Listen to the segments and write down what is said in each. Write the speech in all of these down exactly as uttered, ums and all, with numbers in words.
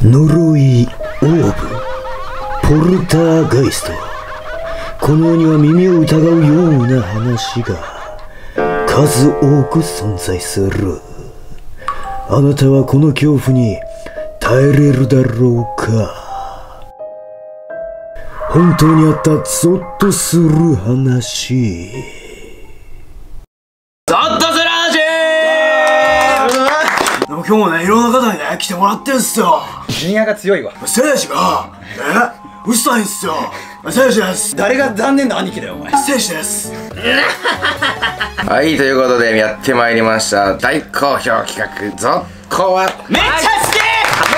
呪い、オーブ、ポルターガイスト。この世には耳を疑うような話が数多く存在する。あなたはこの恐怖に耐えれるだろうか。本当にあったゾッとする話。 ゾッとする話。でも今日もね、いろんな方にね来てもらってるんすよ。 ジュニアが強いわ。 聖司がえうっさいんすよ。聖司です。 誰が残念な兄貴だよお前。 聖司です。 はい、ということでやってまいりました大好評企画ゾッコはめっちゃ好き。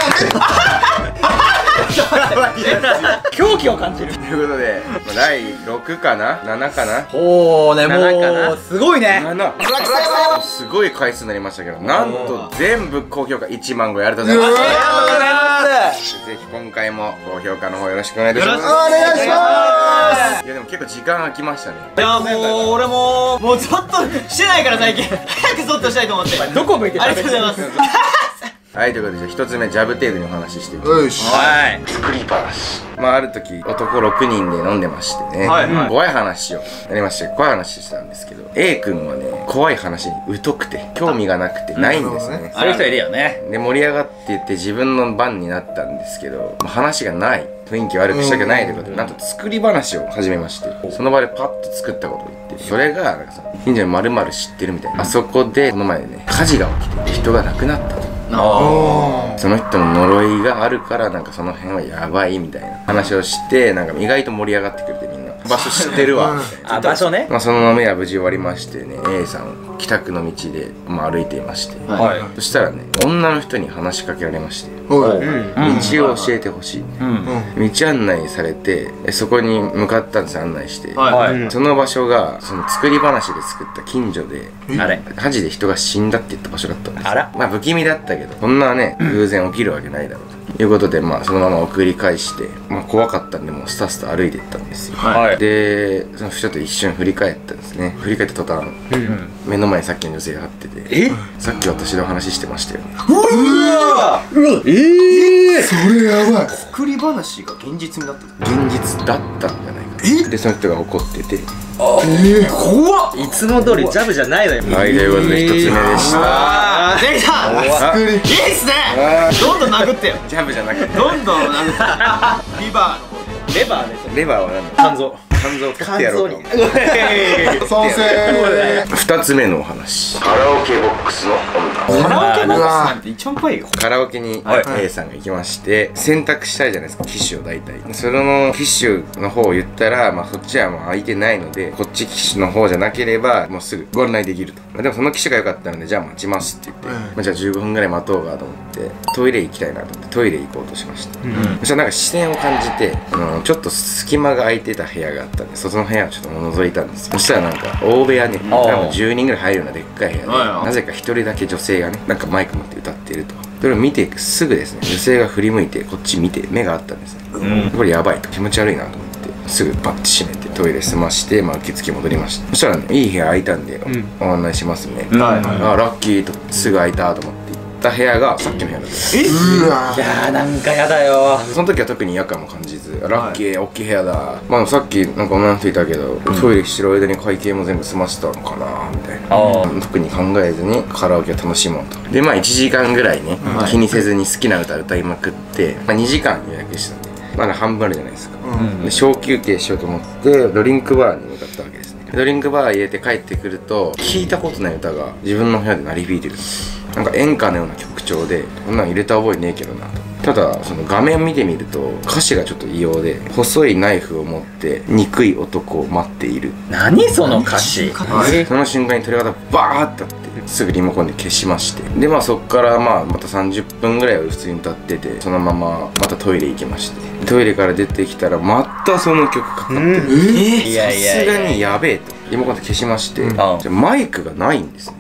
狂気を感じる。 ということでだいろくかなななかな。 おおね、もななかなうすごいね。 ななすごい回数になりましたけど、なんと全部高評価いちまん超え。ありがとうございます。 ありがとうございます。 ぜひ今回も高評価の方よろしくお願いいたします。 お願いします。 いやでも結構時間空きましたね。 いやもう俺ももうゾッとしてないから最近早くゾッとしたいと思って。 どこ向いてありがとうございます。 はい、ということでじゃあひとつめジャブ程度にお話ししていきます。 よし。はい。 作り話。まあある時男ろくにんで飲んでましてね、 はいはい怖い話をやりまして、怖い話したんですけど A 君はね怖い話に疎くて興味がなくてないんですね。 そういう人いるよね。 で盛り上がっていって自分の番になったんですけど、まあ話がない、雰囲気悪くしたくないということでなんと作り話を始めまして、その場でパッと作ったことを言って、それがなんかさ近所に〇〇知ってるみたいな、あそこでこの前ね火事が起きて人が亡くなったと。その人の呪いがあるからなんかその辺はやばいみたいな話をして、なんか意外と盛り上がってくれて、みんな場所知ってるわみたいな。 あ、場所ね。 まあその飲みは無事終わりましてね、 A さん帰宅の道で、まあ、歩いていまして、 はい。 そしたらね女の人に話しかけられまして、 うん。 道を教えてほしい、 うん。 道案内されてそこに向かったんです。案内して、 はい。 その場所がその作り話で作った近所であれ。 火事で人が死んだって言った場所だったんです。 あら。 まあ不気味だったけどこんなね偶然起きるわけないだろうということで、まあそのまま送り返して、まあ怖かったんでもうスタスタ歩いていったんですよ。 はい。 でその人と一瞬振り返ったんですね。振り返った途端目の前にさっきの女性が立ってて、 え？ さっき私の話してましたよね。 うわ。ええ。それやばい。 作り話が現実になってる。 現実だったんじゃないかな。でその人が怒ってて、 ええ、怖っ。 いつも通りジャブじゃないのよ。 はい、ということで一つ目でした。 あーできた。 あいいっすね。どんどん殴ってよ。 ジャブじゃなくてどんどん殴ってリバーの方で。 レバーです。 レバーは何だ。 肝臓。 肝臓を取ってやろうか。 賛成。 二つ目のお話。カラオケボックスの女。 カラオケボックスなんて一番怖いよ。 カラオケに A さんが行きまして、選択したいじゃないですか、機種を大体。その機種の方を言ったら、まあそっちはもう空いてないので、こっち機種の方じゃなければもうすぐご案内できると。まあでもその機種が良かったので、じゃあ待ちますって言って、まあじゃあじゅうごふんぐらい待とうかと思ってトイレ行きたいなと思ってトイレ行こうとしました。そしたらなんか視線を感じて、あのちょっと隙間が空いてた部屋があったんで、その部屋をちょっと覗いたんですよ。そしたらなんか大部屋に多分じゅうにんぐらい入るようなでっかい部屋で、なぜかひとりだけ女性がねなんかマイク持って歌っていると。それを見てすぐですね、女性が振り向いてこっち見て目があったんですね、うん、これやばいと、気持ち悪いなと思ってすぐパッて閉めてトイレ済まして、まあ、受付戻りました。そしたらね、いい部屋空いたんで、うん、お案内しますね、うん、あラッキーとすぐ空いたと思って行った部屋がさっきの部屋だった。 えうわ。 いやーなんかやだよ。 その時は特に違和感も感じず、ラッキー、大きい部屋だ。まあさっきなんか女の人いたけど、トイレしてる間に会計も全部済ませたのかなみたいな。特に考えずにカラオケを楽しもうと。でまあいちじかんぐらいね、気にせずに好きな歌歌いまくって、まあ、にじかん予約したんでまだ半分あるじゃないですか、で小休憩しようと思ってドリンクバーに向かったわけですね。ドリンクバー入れて帰ってくると、聞いたことない歌が自分の部屋で鳴り響いてるんですよ。なんか演歌のような曲調で、こんなん入れた覚えねえけどなと。ただその画面見てみると歌詞がちょっと異様で、細いナイフを持って憎い男を待っている。 何その歌詞。 その瞬間に鳥肌バーッとあって、すぐリモコンで消しまして、でまあそっからまあまたさんじゅっぷんぐらいは普通に歌ってて、そのまままたトイレ行きまして、トイレから出てきたらまたその曲かかってる。 いやいやいや。 さすがにやべえとリモコンで消しまして、じゃあマイクがないんですね。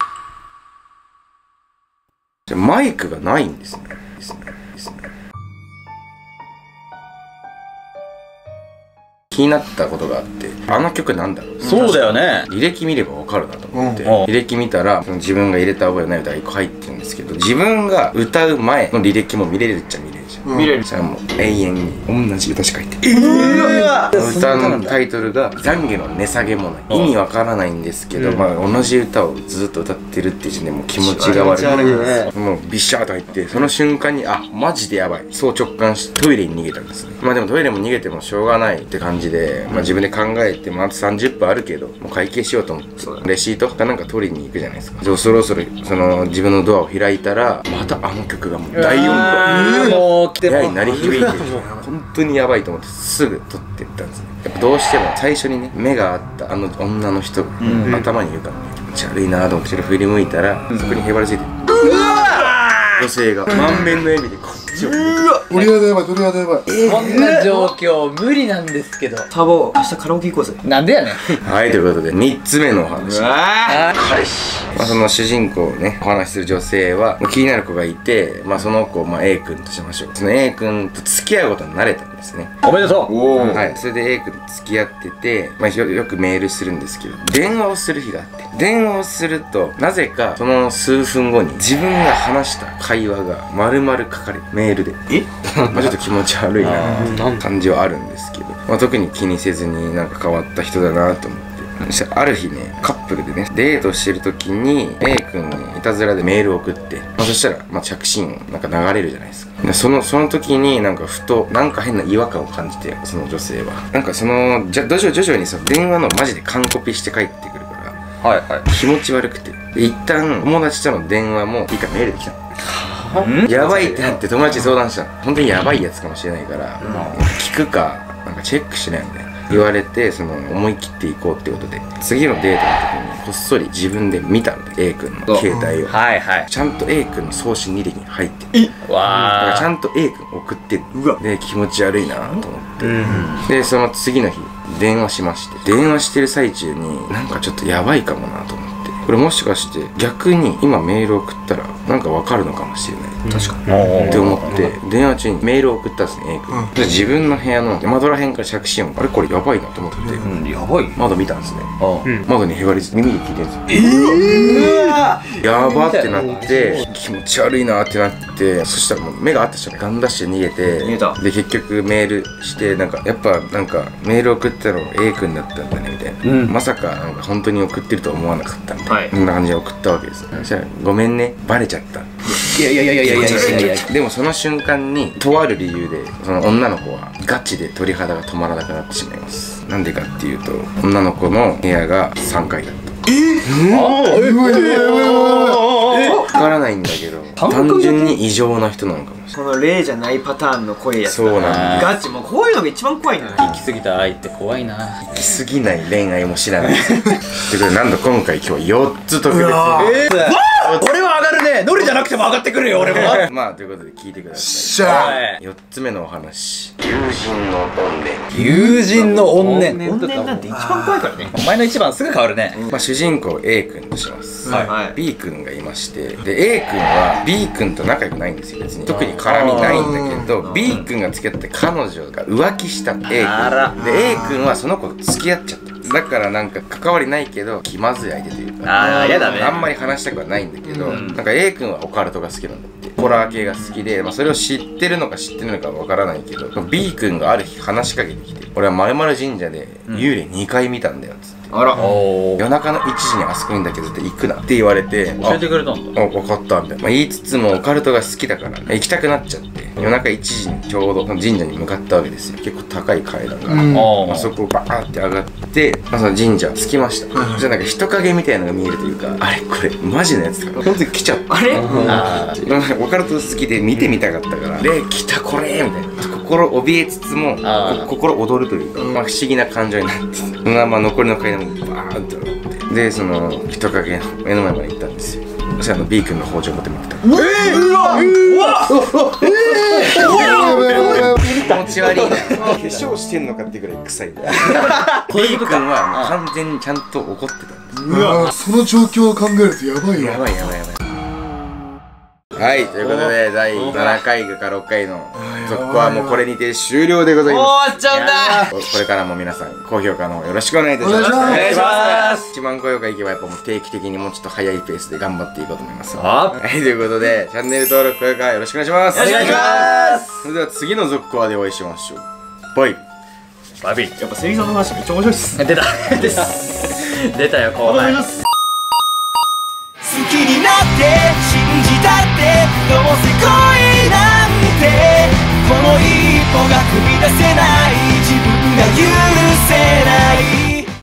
じゃあマイクがないんですね。ですねですね。気になったことがあって、あの曲なんだろう。 そうだよね。 履歴見ればわかるなと思って、 うん、 履歴見たらその自分が入れた覚えない歌がいっこ入ってるんですけど、自分が歌う前の履歴も見れるっちゃ見れる。 見れる。 じゃあもう永遠に同じ歌しか言ってうわ歌のタイトルが「懺悔の値下げもない」意味わからないんですけど、まあ同じ歌をずっと歌ってるっていう時点でもう気持ちが悪い、もうビシャーと入って、その瞬間にあマジでやばい、そう直感してトイレに逃げたんですね。まあでもトイレも逃げてもしょうがないって感じで、まあ自分で考えて、まああとさんじゅっぷんあるけどもう会計しようと思ってレシートかなんか取りに行くじゃないですか。でそろそろその自分のドアを開いたらまたあの曲がもう大音量もう来て部屋に鳴り響いてる。本当にやばいと思ってすぐ撮ってったんですね。やっぱどうしても最初にね目があったあの女の人が頭にいるからね、気持ち悪いなと思って振り向いたらそこにへばりついてる女性が満面の笑みでこっちを見て、 鳥肌やばい鳥肌やばい。 こんな状況無理なんですけど。 タボ明日カラオケ行こうぜ。 なんでやねん。 はい、ということでみっつめのお話。 わあまあ、その主人公をねお話しする女性は気になる子がいて、まあ、その子をまあ A 君としましょう。その A 君と付き合うことになれたんですね。 おめでとう。 はい、それで A 君と付き合ってて、まあ、よ, よくメールするんですけど電話をする日があって、電話をするとなぜかその数分後に自分が話した会話が丸々書かれるメールで、えまあちょっと気持ち悪いな感じはあるんですけど、まあ、特に気にせずになんか変わった人だなと思って。そしたらある日ねカップルでねデートしてる時に A 君にいたずらでメールを送って、まあ、そしたら、まあ、着信音なんか流れるじゃないですか。でそのその時になんかふとなんか変な違和感を感じて、その女性はなんかそのじゃ徐々徐々にその電話のマジで完コピして帰ってくるからはいはい。 気持ち悪くて、で一旦友達との電話もいいかメールできたの。やばいってなって友達に相談したの。本当にやばいやつかもしれないから、聞くかなんかチェックしないみたいな言われて、その思い切っていこうってことで次のデートの時にこっそり自分で見たんで A 君の携帯を、 はいはい。 ちゃんと A 君の送信履歴に入ってる。だからわちゃんと A 君送ってる。で気持ち悪いなと思って、でその次の日電話しまして、電話してる最中になんかちょっとやばいかもなと思って、これもしかして逆に今メール送ったらなんかわかるのかもしれない、確かにって思って電話中にメールを送ったんですね A 君、で自分の部屋の窓らへんから着信音、あれこれやばいなと思って、 うん、やばい。 窓見たんですね。 うん。 窓にへばりついて耳で聞いてるんですよ。やばってなって気持ち悪いなってなって、そしたらもう目が合った人がガンダッシュ逃げて、 逃げたで結局メールしてなんかやっぱなんかメール送ったの A 君だったんだねみたいな、 うんまさかなんか本当に送ってるとは思わなかったみたいな、 はいそんな感じで送ったわけです。そしたらごめんねバレちゃった。 いやいやいやいやいやいやいやいや。 でもその瞬間にとある理由でその女の子はガチで鳥肌が止まらなくなってしまいます。なんでかっていうと女の子の部屋がさんがいだった。わからないんだけど単純に異常な人なのかもしれない。 その例じゃないパターンの濃いやつだ。 そうなんだ。 ガチもうこういうのが一番怖いのよ。 行き過ぎた愛って怖いな。 行き過ぎない恋愛も知らないということでなんと今回今日よっつ特別に俺は上がるね。ノリじゃなくても上がってくるよ俺も。 まあということで聞いてくださしゃい。よっつ目のお話、友人の怨念。 友人の怨念。 怨念なんて一番怖いからね。 お前の一番すぐ変わるね。 まあ主人公 A 君とします。 はいはい B 君がいまして、で A 君は B 君と仲良くないんですよ。別に特に絡みないんだけど B 君が付き合って彼女が浮気した A 君あらで A 君はその子と付き合っちゃった。だからなんか関わりないけど気まずい相手というか、 あーやだね。 あんまり話したくはないんだけど、なんか A 君はオカルトが好きなんだって。ホラー系が好きで、まあ、それを知ってるのか知ってるのかわからないけど B 君がある日話しかけてきて、俺は〇〇神社で幽霊にかい見たんだよっつって、 あらおー。 夜中のいちじにあそこにだけど行くなって言われて、 教えてくれたんだ。 あ分かったみたいな、まあ、言いつつもオカルトが好きだから行きたくなっちゃって夜中いちじにちょうど神社に向かったわけですよ。結構高い階段が、 おまあ、そこをバーって上がって、まあ、その神社着きました。そしたらなんか人影みたいなのが見えるというか、あれこれマジのやつとか本当に来ちゃった。 あれあー。 オカルト好きで見てみたかったから、で来たこれみたいな、心怯えつつもあーこ心躍るというか、まあ、不思議な感情になって、そのまま残りの階段もバーンと上がって、でその人影の目の前まで行ったんですよ。そしたらあの B 君の包丁持って持ってた。 うわうわ気持ち悪いな。化粧してんのかってぐらい臭いんだよ。B 君はもう完全にちゃんと怒ってたんです。 うわその状況を考えるとやばいよ。 やばいやばいやばい。 はい、ということでだいななかいかろっかいの続行はもうこれにて終了でございます。 終わっちゃうんだ。 ここれからも皆さん高評価の方よろしくお願いいたします。 お願いしますいちまん高評価いけばやっぱもう定期的にもうちょっと早いペースで頑張っていこうと思います。 あはい、ということでチャンネル登録高評価よろしくお願いします。 よろしくお願いしますそれでは次の続行話でお会いしましょう。バイ。 バビやっぱセリさんの話めっちゃ面白いっす。 出た出た出たよ後輩。 好きになって信じたってどうせ恋なんてこの一歩が踏み出せない自分が許せない